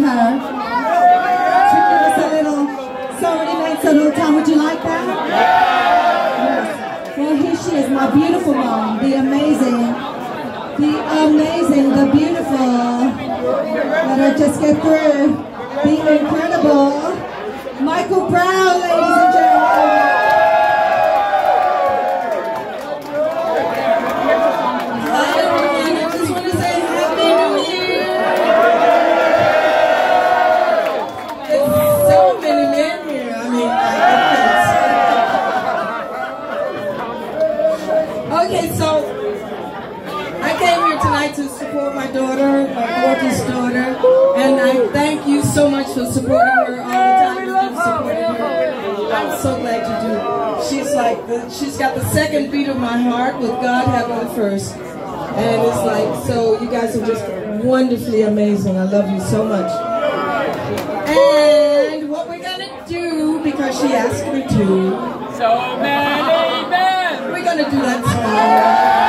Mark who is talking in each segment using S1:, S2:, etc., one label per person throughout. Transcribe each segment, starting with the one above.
S1: her to give us a little So Many Men, So Little Time. Would you like that? Yes. Well, here she is, my beautiful mom, the amazing, the beautiful. Let her just get through. The incredible Michael Brown, ladies and gentlemen.
S2: So much for supporting her all the time. You've supported her. I'm so glad you do. She's got the second beat of my heart with God having the first. And it's like, so you guys are just wonderfully amazing. I love you so much. And what we're gonna do, because she asked me to.
S3: So many men.
S2: We're gonna do that song.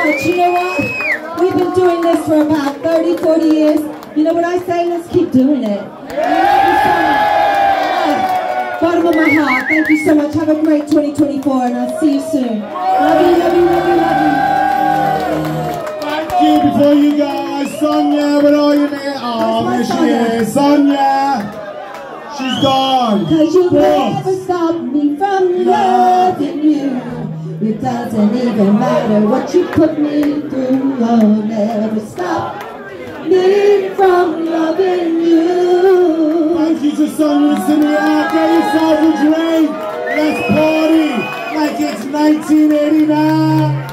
S1: much. You know what? We've been doing this for about 30, 40 years. You know what I say? Let's keep doing it. I love you so much. Bottom of my heart, thank you so much. Have a great 2024 and I'll see you soon. Love you, love you, love you, love you.
S4: Thank you. Before you go, Sonia, where are you, mate? Oh, there she is. Sonia. She's gone.
S1: Cause you never stop me from loving you. It doesn't even matter what you put me through. I'll never stop me from loving you.
S4: Thank you to Sonia and Cindy. Get yourself a drink. Let's party like it's 1989.